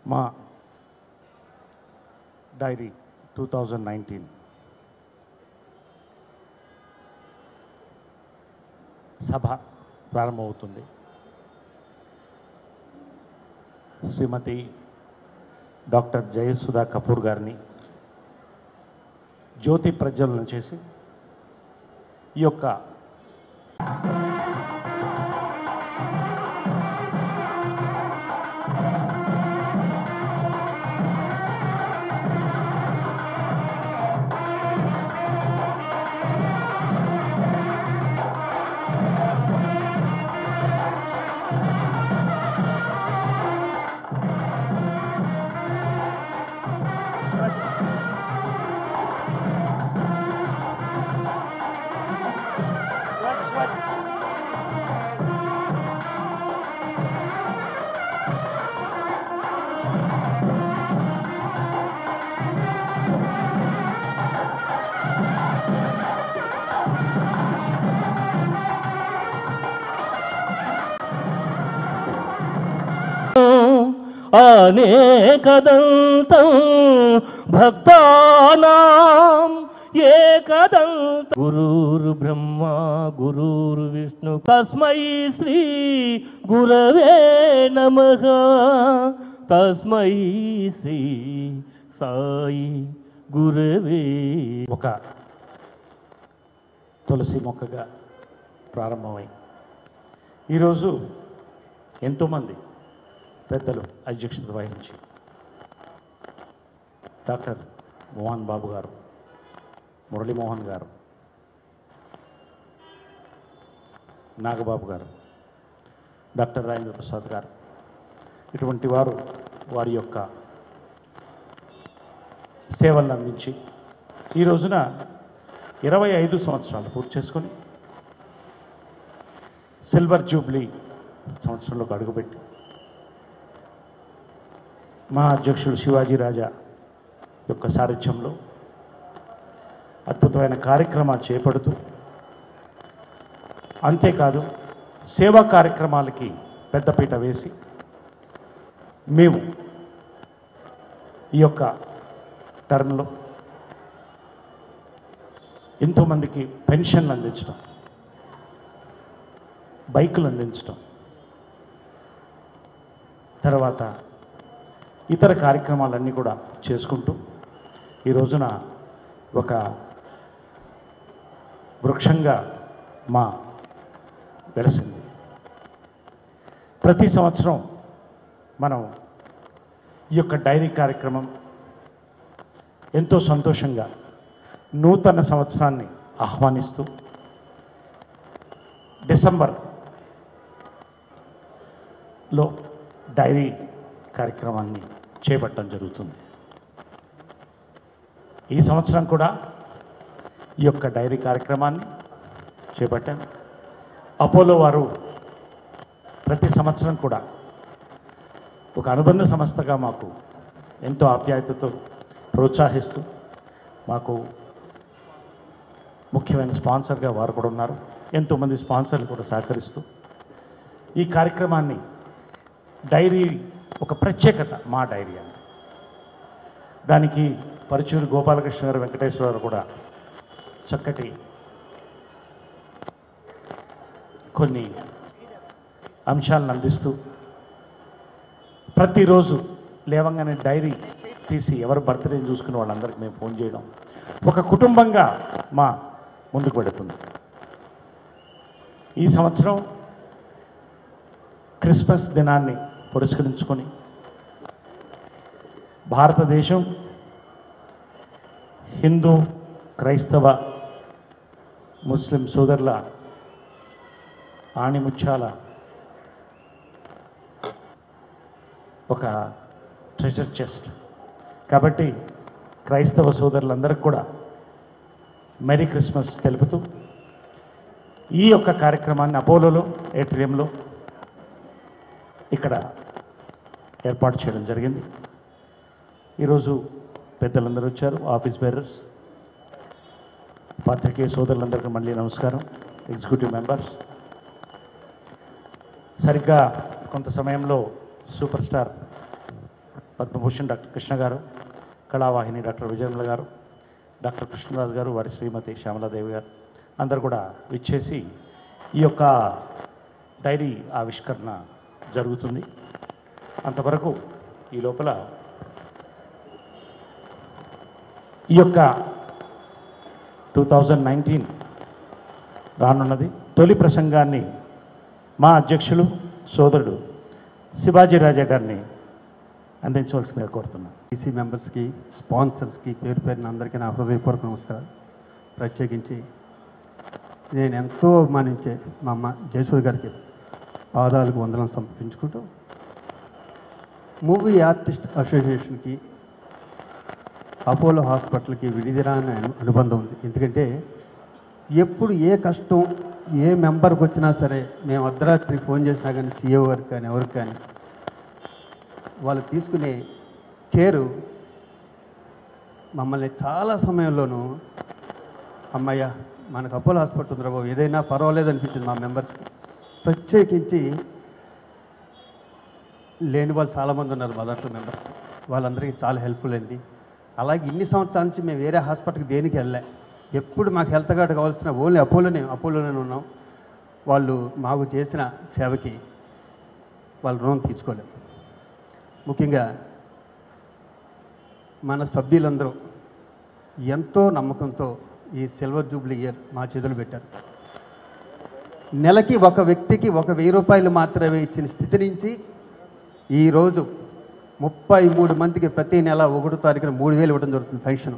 మా డైరీ 2019 సభ ప్రారంభమవుతుంది. శ్రీమతి డాక్టర్ జయసుధా కపూర్ గారిని జ్యోతి ప్రజ్వలన చేసి ఈ యొక్క అనేకదంతం భక్తానాం ఏకదంతం గురుర్ బ్రహ్మ గురుర్ విష్ణు తస్మై శ్రీ గురవే నమః తస్మై శ్రీ సాయి గురవే. ఒక తులసి మొక్కగా ప్రారంభమై ఈరోజు ఎంతోమంది పెద్దలు అధ్యక్షత వహించి డాక్టర్ మోహన్ బాబు గారు, మురళీమోహన్ గారు, నాగబాబు గారు, డాక్టర్ రాజేంద్ర ప్రసాద్ గారు, ఇటువంటి వారు వారి యొక్క సేవలను అందించి ఈ రోజున 25 సంవత్సరాలు పూర్తి చేసుకొని సిల్వర్ జూబ్లీ సంవత్సరంలోకి అడుగుపెట్టి మా అధ్యక్షుడు శివాజీ రాజా యొక్క సారథ్యంలో అద్భుతమైన కార్యక్రమాలు చేపడుతూ, అంతేకాదు సేవా కార్యక్రమాలకి పెద్దపీట వేసి మేము ఈ యొక్క టర్మ్లో ఎంతోమందికి పెన్షన్లు అందించడం, బైకులు అందించడం, తర్వాత ఇతర కార్యక్రమాలన్నీ కూడా చేసుకుంటూ ఈ రోజున ఒక వృక్షంగా మా వెలసింది. ప్రతి సంవత్సరం మనం ఈ యొక్క డైరీ కార్యక్రమం ఎంతో సంతోషంగా నూతన సంవత్సరాన్ని ఆహ్వానిస్తూ డిసెంబర్లో డైరీ కార్యక్రమాన్ని చేపట్టడం జరుగుతుంది. ఈ సంవత్సరం కూడా ఈ యొక్క డైరీ కార్యక్రమాన్ని చేపట్టాను. అపోలో వారు ప్రతి సంవత్సరం కూడా ఒక అనుబంధ సంస్థగా మాకు ఎంతో ఆప్యాయతతో ప్రోత్సహిస్తూ మాకు ముఖ్యమైన స్పాన్సర్గా వారు కూడా ఉన్నారు. ఎంతోమంది స్పాన్సర్లు కూడా సహకరిస్తూ ఈ కార్యక్రమాన్ని డైరీ ఒక ప్రత్యేకత మా డైరీ అంటే దానికి పరుచూరు గోపాలకృష్ణ గారు, వెంకటేశ్వరరావు కూడా చక్కటి కొన్ని అంశాలను అందిస్తూ ప్రతిరోజు లేవంగానే డైరీ తీసి ఎవరు బర్త్డే చూసుకుని వాళ్ళందరికీ మేము ఫోన్ చేయడం ఒక కుటుంబంగా మా ముందుకు పెడుతుంది. ఈ సంవత్సరం క్రిస్మస్ దినాన్ని పురస్కరించుకొని భారతదేశం హిందూ, క్రైస్తవ, ముస్లిం సోదరుల ఆణిముత్యాల ఒక ట్రెజర్ చెస్ట్ కాబట్టి క్రైస్తవ సోదరులందరికీ కూడా మెరీ క్రిస్మస్ తెలుపుతూ ఈ యొక్క కార్యక్రమాన్ని అపోలోలో ఏట్రియంలో ఇక్కడ ఏర్పాటు చేయడం జరిగింది. ఈరోజు పెద్దలందరూ వచ్చారు, ఆఫీస్ బేరర్స్, పాత్రికేయ సోదరులందరికీ మళ్ళీ నమస్కారం, ఎగ్జిక్యూటివ్ మెంబర్స్. సరిగ్గా కొంత సమయంలో superstar Padma Bhushan doctor Krishna garu, Kalavahini doctor విజయమ్ల గారు, డాక్టర్ కృష్ణరాజు గారు, వారి శ్రీమతి శ్యామలాదేవి గారు అందరు కూడా విచ్చేసి ఈ యొక్క డైరీ ఆవిష్కరణ జరుగుతుంది. అంతవరకు ఈ లోపల ఈ యొక్క 2019 రానున్నది. తొలి ప్రసంగాన్ని మా అధ్యక్షులు సోదరుడు శివాజీ రాజా గారిని అందించవలసిందిగా కోరుతున్నాను. ఈసీ మెంబర్స్కి, స్పాన్సర్స్కి పేరు పేరున అందరికీ నా హృదయపూర్వక నమస్కారం. ప్రత్యేకించి నేను ఎంతో అభిమానించే మా అమ్మ జయసూరి గారికి పాదాలకు వందనం సమర్పించుకుంటూ, మూవీ ఆర్టిస్ట్ అసోసియేషన్కి, అపోలో హాస్పిటల్కి విడిదిరాని అనుబంధం ఉంది. ఎందుకంటే ఎప్పుడు ఏ కష్టం ఏ మెంబర్కి వచ్చినా సరే మేము అర్ధరాత్రి ఫోన్ చేసినా కానీ సీఏఓ గారికి కానీ ఎవరికి కానీ వాళ్ళు తీసుకునే కేరు మమ్మల్ని చాలా సమయంలోనూ అమ్మయ్య మనకు అపోలో హాస్పిటల్ ఉందిరా బాబు, ఏదైనా పర్వాలేదు అనిపించింది మా మెంబర్స్కి. ప్రత్యేకించి లేని వాళ్ళు చాలామంది ఉన్నారు మా దాంట్లో మెంబర్స్, వాళ్ళందరికీ చాలా హెల్ప్ఫుల్ అయింది. అలాగే ఇన్ని సంవత్సరాల నుంచి మేము వేరే హాస్పిటల్కి దేనికి వెళ్ళా, ఎప్పుడు మాకు హెల్త్ కార్డు కావాల్సిన ఓన్లీ అపోలోనే ఉన్నాం. వాళ్ళు మాకు చేసిన సేవకి వాళ్ళ రుణం తీర్చుకోలేము. ముఖ్యంగా మన సభ్యులందరూ ఎంతో నమ్మకంతో ఈ సిల్వర్ జూబ్లీ ఇయర్ మా చేతులు పెట్టారు. నెలకి ఒక వ్యక్తికి 1,000 రూపాయలు మాత్రమే ఇచ్చిన స్థితి నుంచి ఈరోజు 33 మందికి ప్రతి నెల 1వ తారీఖున 3,000 ఇవ్వడం జరుగుతుంది పెన్షన్.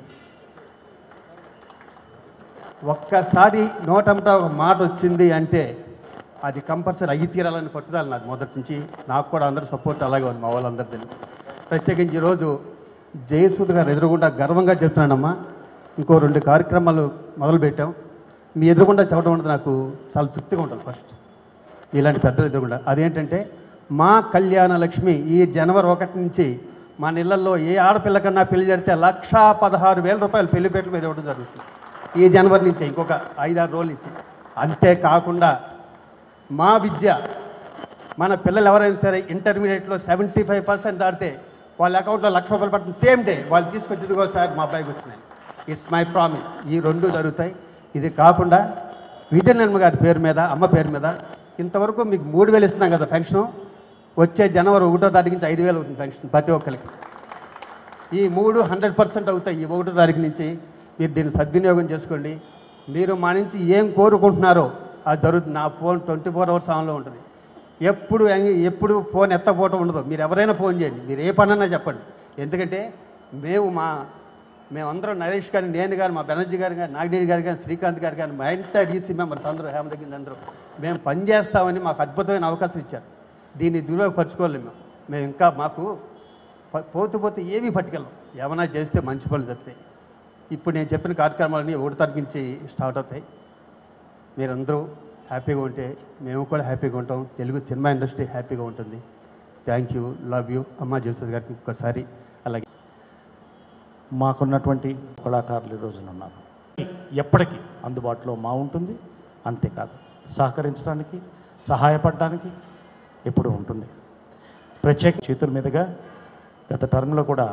ఒక్కసారి నోటంట ఒక మాట వచ్చింది అంటే అది కంపల్సరీ అయ్యి తీరాలని పట్టుదల నాకు మొదటి నుంచి. నాకు కూడా అందరూ సపోర్ట్ అలాగే ఉంది మా వాళ్ళందరిది. ప్రత్యేకించి ఈరోజు జయసూద్ గారు ఎదురుగుండా గర్వంగా చెప్తున్నానమ్మా, ఇంకో 2 కార్యక్రమాలు మొదలుపెట్టాం. మీ ఎదురుగుండా చెప్పడం అనేది నాకు చాలా తృప్తిగా ఉంటుంది. ఫస్ట్ ఇలాంటి పెద్దలు ఎదురుగుండా అదేంటంటే, మా కళ్యాణ లక్ష్మి ఈ జనవరి 1 నుంచి మన ఇళ్లలో ఏ ఆడపిల్లకన్నా పెళ్లి జరిగితే 1,16,000 రూపాయలు పెళ్లిపేటల మీద ఇవ్వడం జరుగుతుంది ఈ జనవరి నుంచి, ఇంకొక 5-6 రోజుల నుంచి. అంతేకాకుండా మా విద్య, మన పిల్లలు ఎవరైనా సరే ఇంటర్మీడియట్లో 75% దాటితే వాళ్ళ అకౌంట్లో 1,00,000 రూపాయలు పడుతుంది. సేమ్ డే వాళ్ళు తీసుకొచ్చి ఇదిగో సార్ మా అబ్బాయికి వచ్చినాయి, ఇట్స్ మై ప్రామిస్. ఈ 2 జరుగుతాయి. ఇది కాకుండా విజయనర్మ గారి పేరు మీద, అమ్మ పేరు మీద ఇంతవరకు మీకు 3,000 ఇస్తున్నాం కదా పెన్షను. వచ్చే జనవరి 1వ తారీఖు నుంచి 5,000 అవుతుంది పెన్షన్ ప్రతి ఒక్కరికి. ఈ 3 100% అవుతాయి ఈ 1వ తారీఖు నుంచి. మీరు దీన్ని సద్వినియోగం చేసుకోండి. మీరు మా నుంచి ఏం కోరుకుంటున్నారో అది జరుగుతుంది. నా ఫోన్ 24 hours ఆన్లో ఉంటుంది. ఎప్పుడు ఫోన్ ఎత్తకపోవటం ఉండదు. మీరు ఎవరైనా ఫోన్ చేయండి, మీరు ఏ పనన్నా చెప్పండి. ఎందుకంటే మేమందరం నరేష్ గారు, నేను కానీ, మా బెనర్జీ గారు కానీ, నాగినేని గారు కానీ, శ్రీకాంత్ గారు కానీ, మా ఎంటైర్ ఈసీ మెంబర్స్ అందరూ, హేమ దగ్గర అందరూ మేము పనిచేస్తామని మాకు అద్భుతమైన అవకాశం ఇచ్చారు. దీన్ని దుర్యోగపరచుకోలేము మేము. ఇంకా మాకు పోతే ఏమీ పట్టుకెళ్ళం. ఏమైనా చేస్తే మంచి పనులు జరుగుతాయి. ఇప్పుడు నేను చెప్పిన కార్యక్రమాలన్నీ 1వ తారీఖు నుంచి స్టార్ట్ అవుతాయి. మీరందరూ హ్యాపీగా ఉంటే మేము కూడా హ్యాపీగా ఉంటాం. తెలుగు సినిమా ఇండస్ట్రీ హ్యాపీగా ఉంటుంది. Thank you, love you. అమ్మ జయసూద్ గారికి ఒక్కసారి. అలాగే మాకున్నటువంటి కళాకారులు ఈ రోజున ఉన్నారు. ఎప్పటికీ అందుబాటులో మా ఉంటుంది. అంతేకాదు సహకరించడానికి, సహాయపడడానికి ఎప్పుడు ఉంటుంది. ప్రత్యేక చేతుల మీదుగా గత టర్మ్లో కూడా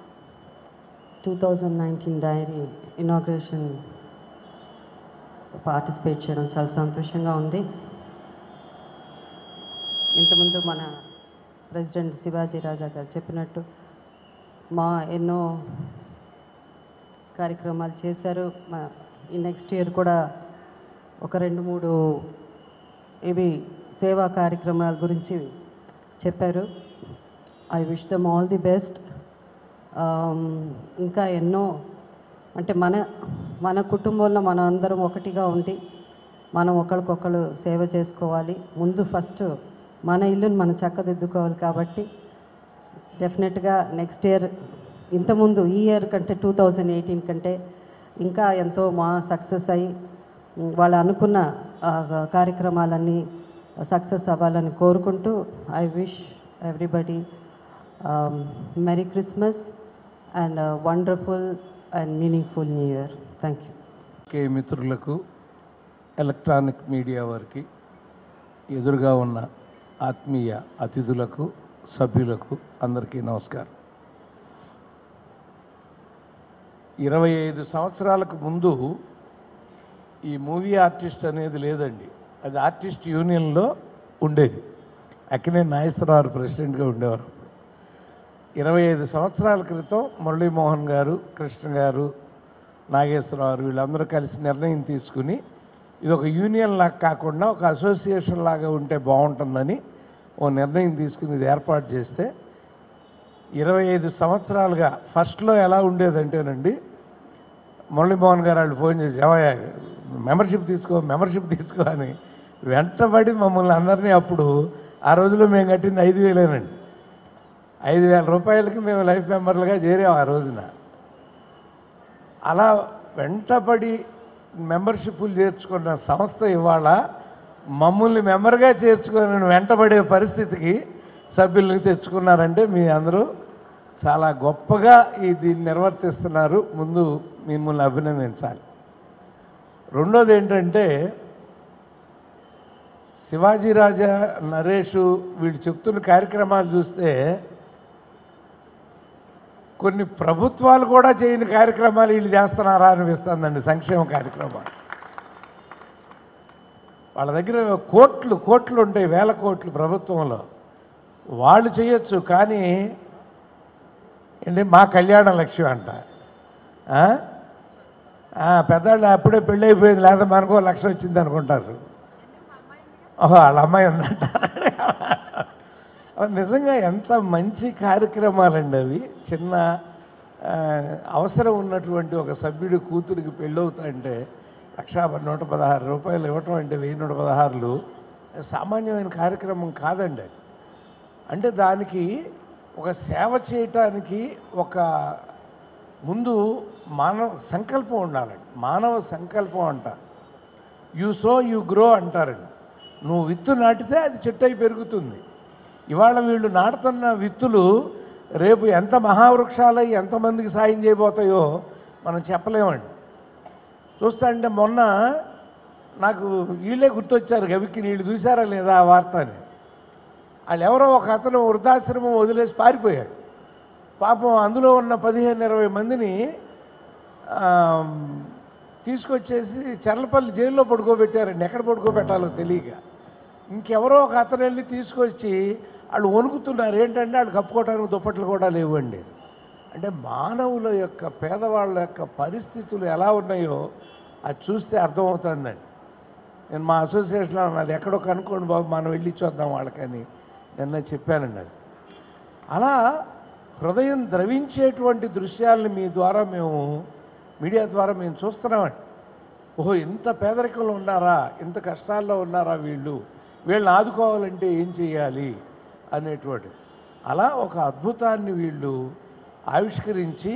2019 డైరీ ఇనాగ్రేషన్ పార్టిసిపేట్ చేయడం చాలా సంతోషంగా ఉంది. ఇంతకుముందు మన ప్రెసిడెంట్ శివాజీ రాజా గారు చెప్పినట్టు మా ఎన్నో కార్యక్రమాలు చేశారు. ఈ నెక్స్ట్ ఇయర్ కూడా ఒక 2-3 ఇవి సేవా కార్యక్రమాల గురించి చెప్పారు. I wish them all the best. ఇంకా ఎన్నో అంటే మన కుటుంబంలో మనం అందరం ఒకటిగా ఉండి మనం ఒకరికొకరు సేవ చేసుకోవాలి. ముందు ఫస్ట్ మన ఇల్లుని మనం చక్కదిద్దుకోవాలి. కాబట్టి డెఫినెట్గా నెక్స్ట్ ఇయర్ ఇంతకుముందు ఈ ఇయర్ కంటే 2018 కంటే ఇంకా ఎంతో మా సక్సెస్ అయ్యి వాళ్ళు అనుకున్న కార్యక్రమాలన్నీ సక్సెస్ అవ్వాలని కోరుకుంటూ I wish everybody merry Christmas and wonderful and meaningful new year. Thank you. కే మిత్రులకు, ఎలక్ట్రానిక్ మీడియా వారికి, ఎదురుగా ఉన్న ఆత్మీయ అతిథులకు, సభ్యులకు అందరికీ నమస్కారం. 25 సంవత్సరాలకు ముందు ఈ మూవీ ఆర్టిస్ట్ అనేది లేదండి. అది ఆర్టిస్ట్ యూనియన్లో ఉండేది. అక్కినేని నాగేశ్వరరావు ప్రెసిడెంట్గా ఉండేవారు. 25 సంవత్సరాల క్రితం మురళీమోహన్ గారు, కృష్ణ గారు, నాగేశ్వరరావు వీళ్ళందరూ కలిసి నిర్ణయం తీసుకుని ఇది ఒక యూనియన్ లాగా కాకుండా ఒక అసోసియేషన్ లాగా ఉంటే బాగుంటుందని ఓ నిర్ణయం తీసుకుని ఇది ఏర్పాటు చేస్తే 25 సంవత్సరాలుగా ఫస్ట్లో ఎలా ఉండేదంటేనండి, మురళీమోహన్ గారు వాళ్ళు ఫోన్ చేసి ఏమయ్యా మెంబర్షిప్ తీసుకో అని వెంటబడి మమ్మల్ని అందరినీ అప్పుడు ఆ రోజులో మేము కట్టింది 5,000 5,000 రూపాయలకి మేము లైఫ్ మెంబర్లుగా చేరాం ఆ రోజున. అలా వెంటబడి మెంబర్షిప్లు చేర్చుకున్న సంస్థ ఇవాళ మమ్మల్ని మెంబర్గా చేర్చుకొని వెంటబడే పరిస్థితికి సభ్యుల్ని తెచ్చుకున్నారంటే మీ అందరూ చాలా గొప్పగా దీన్ని నిర్వర్తిస్తున్నారు. ముందు మిమ్మల్ని అభినందించాలి. రెండోది ఏంటంటే శివాజీ రాజా, నరేష్ వీళ్ళు చెప్తున్న కార్యక్రమాలు చూస్తే కొన్ని ప్రభుత్వాలు కూడా చేయని కార్యక్రమాలు వీళ్ళు చేస్తున్నారా అనిపిస్తుందండి. సంక్షేమ కార్యక్రమాలు వాళ్ళ దగ్గర కోట్లు ఉంటాయి, వేల కోట్లు ప్రభుత్వంలో. వాళ్ళు చేయొచ్చు, కానీ ఏంటి మా కళ్యాణ లక్ష్యం అంట. పెద్దవాళ్ళు అప్పుడే పెళ్ళి అయిపోయింది, లేదా మనకో 1,00,000 వచ్చింది అనుకుంటారు. ఓహో వాళ్ళ అమ్మాయి ఉందంట. నిజంగా ఎంత మంచి కార్యక్రమాలండి అవి. చిన్న అవసరం ఉన్నటువంటి ఒక సభ్యుడి కూతురికి పెళ్ళవుతాయంటే 1,116 రూపాయలు ఇవ్వటం అంటే 1,116 సామాన్యమైన కార్యక్రమం కాదండి అది. అంటే దానికి ఒక సేవ చేయటానికి ఒక ముందు మానవ సంకల్పం ఉండాలండి. మానవ సంకల్పం అంట. యూ సో యూ గ్రో అంటారండి. నువ్వు విత్తు నాటితే అది చెట్టు అయి పెరుగుతుంది. ఇవాళ వీళ్ళు నాటుతున్న విత్తులు రేపు ఎంత మహావృక్షాలై ఎంతమందికి సాయం చేయబోతాయో మనం చెప్పలేమండి. చూస్తా అంటే మొన్న నాకు వీళ్ళే గుర్తొచ్చారు. గవికి నీళ్ళు చూసారా లేదా ఆ వార్త అని. వాళ్ళు ఎవరో ఒక అతను వృద్ధాశ్రమం వదిలేసి పారిపోయాడు. పాపం అందులో ఉన్న 15-20 మందిని తీసుకొచ్చేసి చర్లపల్లి జైల్లో పడుకోబెట్టారండి. ఎక్కడ పడుకోబెట్టాలో తెలియక. ఇంకెవరో ఒక అతను వెళ్ళి తీసుకొచ్చి వాళ్ళు వణుకుతున్నారు. ఏంటంటే వాళ్ళు కప్పుకోవడానికి దుప్పట్లు కూడా లేవండి. అంటే మానవుల యొక్క, పేదవాళ్ళ యొక్క పరిస్థితులు ఎలా ఉన్నాయో అది చూస్తే అర్థమవుతుందండి. నేను మా అసోసియేషన్లో అది ఎక్కడో కనుక్కోండి బాబు, మనం వెళ్ళి చూద్దాం వాళ్ళకని నిన్న చెప్పానండి. అది అలా హృదయం ద్రవించేటువంటి దృశ్యాలను మీ ద్వారా మేము మీడియా ద్వారా మేము చూస్తున్నామండి. ఓహో ఇంత పేదరికంలో ఉన్నారా, ఇంత కష్టాల్లో ఉన్నారా, వీళ్ళని ఆదుకోవాలంటే ఏం చేయాలి అనేటువంటి అలా ఒక అద్భుతాన్ని వీళ్ళు ఆవిష్కరించి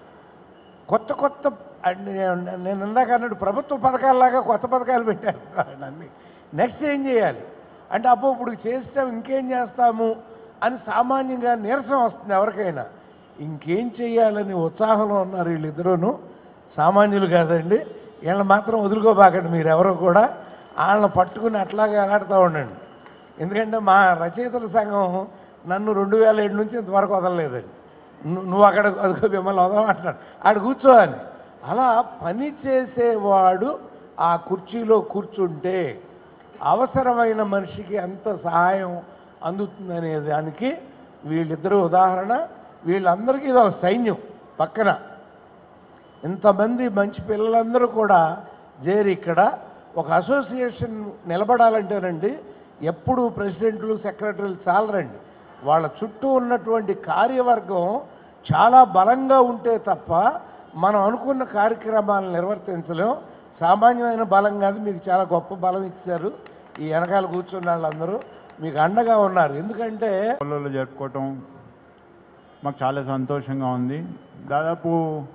కొత్త నేను ఇందాక అన్నట్టు ప్రభుత్వ పథకాలలాగా కొత్త పథకాలు పెట్టేస్తున్నారండి అన్నీ. నెక్స్ట్ ఏం చేయాలి అంటే అబ్బో ఇప్పుడు చేస్తాం ఇంకేం చేస్తాము అని సామాన్యంగా నీరసం వస్తుంది ఎవరికైనా. ఇంకేం చేయాలని ఉత్సాహంలో ఉన్నారు వీళ్ళిద్దరూను. సామాన్యులు కాదండి. వీళ్ళని మాత్రం వదులుకోబాకండి మీరు ఎవరో కూడా. వాళ్ళని పట్టుకుని అట్లాగే ఆడుతూ ఉండండి. ఎందుకంటే మా రచయితల సంఘం నన్ను 2007 నుంచి ఇంతవరకు వదలలేదండి. నువ్వు అక్కడ అదిగో మిమ్మల్ని వదలమంటున్నాడు, ఆడు కూర్చో అని. అలా పని చేసేవాడు ఆ కుర్చీలో కూర్చుంటే అవసరమైన మనిషికి ఎంత సహాయం అందుతుందనే దానికి వీళ్ళిద్దరూ ఉదాహరణ. వీళ్ళందరికీ ఇది ఒక సైన్యం పక్కన. ఇంతమంది మంచి పిల్లలందరూ కూడా చేరి ఇక్కడ ఒక అసోసియేషన్ నిలబడాలంటేనండి ఎప్పుడు ప్రెసిడెంట్లు, సెక్రటరీలు చాలరండి. వాళ్ళ చుట్టూ ఉన్నటువంటి కార్యవర్గం చాలా బలంగా ఉంటే తప్ప మనం అనుకున్న కార్యక్రమాలను నిర్వర్తించలేం. సామాన్యమైన బలం కాదు, మీకు చాలా గొప్ప బలం ఇచ్చారు. ఈ వెనకాల కూర్చున్న వాళ్ళందరూ మీకు అండగా ఉన్నారు. ఎందుకంటే పల్లెల్లో జరుపుకోవటం మాకు చాలా సంతోషంగా ఉంది. దాదాపు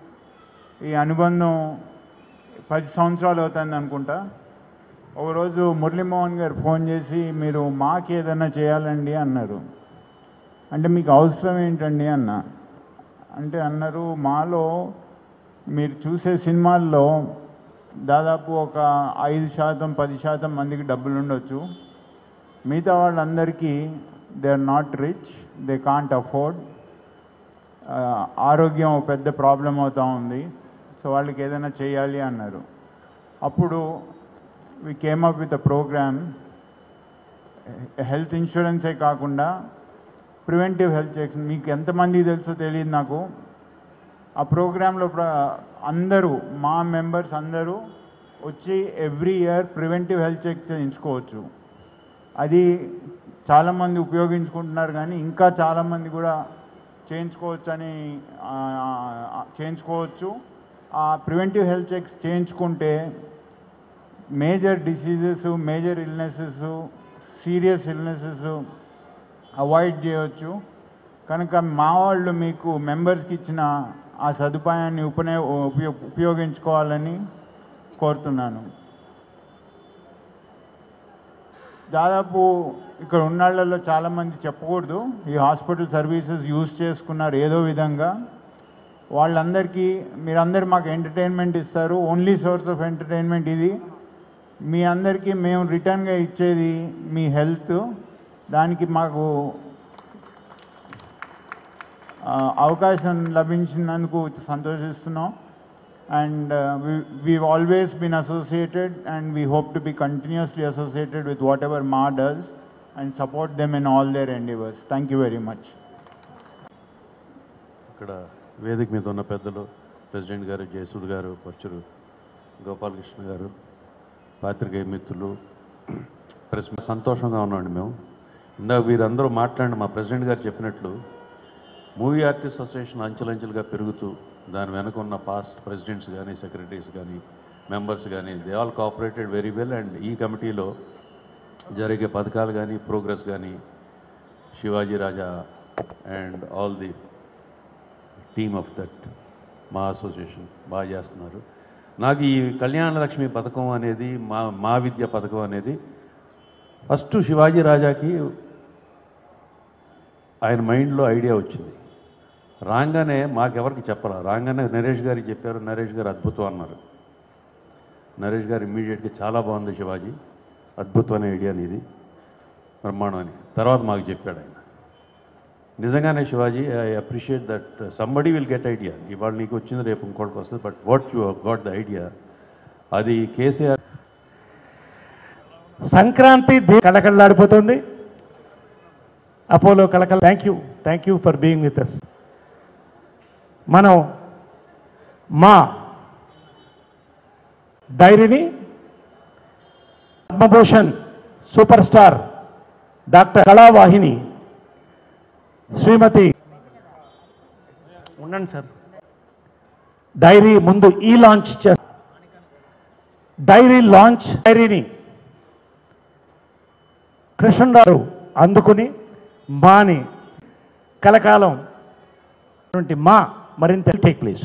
ఈ అనుబంధం 10 సంవత్సరాలు అవుతుంది అనుకుంటా. ఒకరోజు మురళీమోహన్ గారు ఫోన్ చేసి మీరు మాకు ఏదైనా చేయాలండి అన్నారు. అంటే మీకు అవసరం ఏంటండి అన్న అంటే అన్నారు, మాలో మీరు చూసే సినిమాల్లో దాదాపు ఒక 5%, 10% మందికి డబ్బులు ఉండొచ్చు. మిగతా వాళ్ళందరికీ they are not rich, they can't afford. ఆరోగ్యం పెద్ద ప్రాబ్లం అవుతూ ఉంది. సో వాళ్ళకి ఏదైనా చేయాలి అన్నారు. అప్పుడు we came up with a programme. Health ఇన్సూరెన్సే కాకుండా ప్రివెంటివ్ హెల్త్ చెక్స్, మీకు ఎంతమంది తెలుసో తెలియదు నాకు. ఆ ప్రోగ్రాంలో అందరూ మా మెంబర్స్ అందరూ వచ్చి every year preventive health check చేయించుకోవచ్చు. అది చాలామంది ఉపయోగించుకుంటున్నారు, కానీ ఇంకా చాలామంది కూడా చేయించుకోవచ్చు. ఆ ప్రివెంటివ్ హెల్త్ చెక్స్ చేయించుకుంటే major diseases, major illnesses, serious illnesses avoid చేయవచ్చు. కనుక మా వాళ్ళు మీకు మెంబర్స్కి ఇచ్చిన ఆ సదుపాయాన్ని ఉపయోగించుకోవాలని కోరుతున్నాను. దాదాపు ఇక్కడ ఉన్నాళ్ళల్లో చాలామంది చెప్పకూడదు, ఈ హాస్పిటల్ సర్వీసెస్ యూజ్ చేసుకున్నారు ఏదో విధంగా. వాళ్ళందరికీ మీరందరూ మాకు ఎంటర్టైన్మెంట్ ఇస్తారు, ఓన్లీ సోర్స్ ఆఫ్ ఎంటర్టైన్మెంట్ ఇది. మీ అందరికీ మేము రిటర్న్గా ఇచ్చేది మీ హెల్త్. దానికి మాకు అవకాశం లభించినందుకు సంతోషిస్తున్నాం. And we've always been associated, and we hope to be continuously associated with whatever Ma does and support them in all their endeavors. Thank you very much. ఇక్కడ వేదిక మీద ఉన్న పెద్దలు, ప్రెసిడెంట్ గారు, జయసూద్ గారు, పచ్చూరు గోపాలకృష్ణ గారు, పాత్రికేయ మిత్రులు, ప్రెస్ సంతోషంగా ఉన్నామండి మేము. ఇందాక వీరందరూ మాట్లాడిన మా ప్రెసిడెంట్ గారు చెప్పినట్లు మూవీ ఆర్టిస్ట్ అసోసియేషన్ అంచెలంచెలుగా పెరుగుతూ దాని వెనక ఉన్న పాస్ట్ ప్రెసిడెంట్స్ కానీ, సెక్రటరీస్ కానీ, మెంబర్స్ కానీ, they all cooperated very well. And ఈ కమిటీలో జరిగే పథకాలు కానీ, ప్రోగ్రెస్ కానీ, Shivaji Raja and all the team of that మా అసోసియేషన్ బాగా చేస్తున్నారు. నాకు ఈ కళ్యాణ లక్ష్మి పథకం అనేది, మా విద్య పథకం అనేది ఫస్ట్ శివాజీ రాజాకి ఆయన మైండ్లో ఐడియా వచ్చింది. రాగానే మాకెవరికి చెప్పరా, రాగానే నరేష్ గారికి చెప్పారు. నరేష్ గారు అద్భుతం అన్నారు. నరేష్ గారు ఇమ్మీడియట్గా చాలా బాగుంది శివాజీ, అద్భుతమైన ఐడియా నీది, బ్రహ్మాండం అని తర్వాత మాకు చెప్పాడు ఆయన. నిజంగానే Shivaji, I appreciate that somebody will get idea. ఇవాళ నీకు వచ్చింది రేపు ఇంకోటికి వస్తుంది, but what you got the idea, అది KCR. Sankranti కళకళలాడిపోతుంది. Apollo కళకళ. Thank you for being with us. మనం మా డైరీని Padma Bhushan super star doctor Kalavahini శ్రీమతి ఉండండి సార్, డైరీ ముందు ఈ లాంచ్ డైరీని కృష్ణరావు అందుకుని మాని కలకాలం మా మరింత టేక్ ప్లేస్.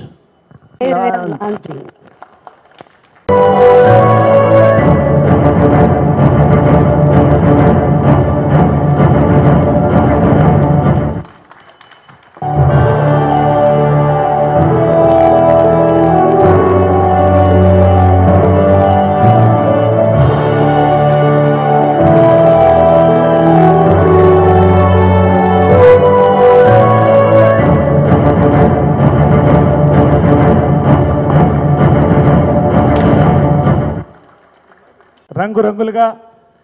రంగురంగులుగా.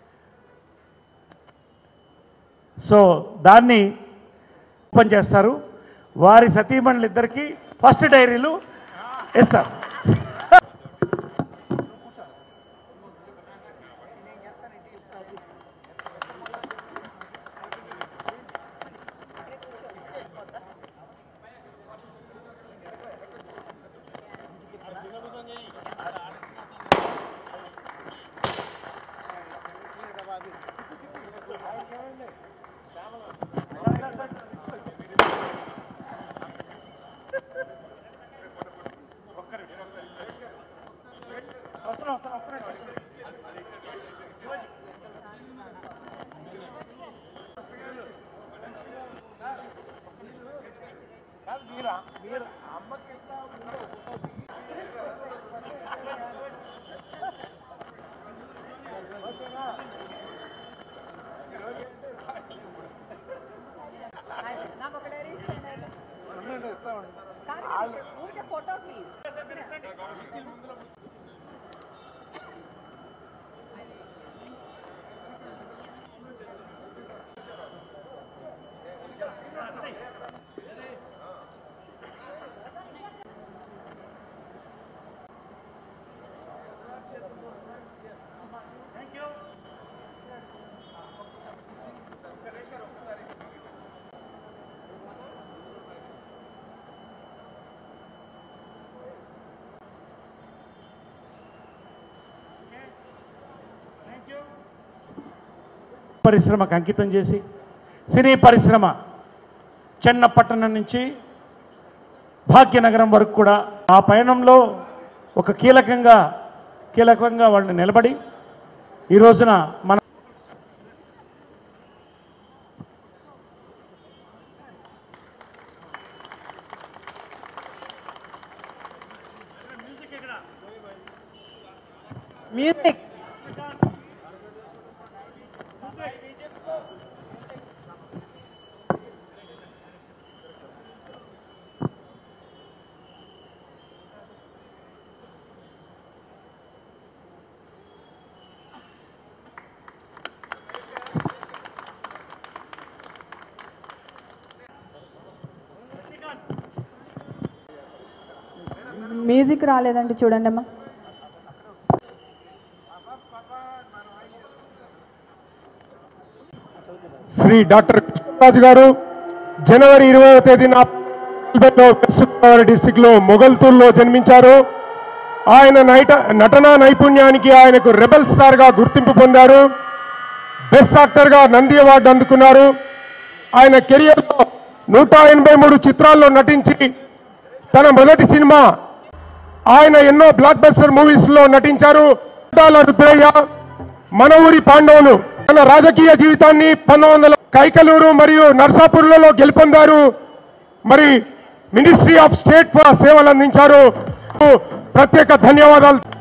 సో దాన్ని ఓపెన్ చేస్తారు. వారి సతీమణులిద్దరికీ ఫస్ట్ డైరీలు ఇస్తారు. ఒక్క పరిశ్రమకు అంకితం చేసి సినీ పరిశ్రమ చెన్నపట్టణం నుంచి భాగ్యనగరం వరకు కూడా ఆ పయనంలో ఒక కీలకంగా వాళ్ళని నిలబడి ఈ రోజున మన మ్యూజిక్ మ్యూజిక్ రాలేదండి, చూడండి అమ్మా. శ్రీ డాక్టర్ కృష్ణరాజు గారు జనవరి 20వ తేదీన వెస్ట్ గోదావరి డిస్టిక్లో మొగల్తూర్లో జన్మించారు. ఆయన నటనా నైపుణ్యానికి ఆయనకు రెబల్ స్టార్గా గుర్తింపు పొందారు. బెస్ట్ యాక్టర్గా నంది అవార్డు అందుకున్నారు. ఆయన కెరియర్లో 183 చిత్రాల్లో నటించి తన మొదటి సినిమా ఆయన ఎన్నో బ్లాక్ బస్టర్ మూవీస్లో నటించారు. రుద్రయ్య, మన ఊరి పాండవులు, తన రాజకీయ జీవితాన్ని 1900 కైకలూరు మరియు నర్సాపూర్లలో గెలుపొందారు. మరి మినిస్ట్రీ ఆఫ్ స్టేట్ ఫర్ సేవలు అందించారు. ప్రత్యేక ధన్యవాదాలు.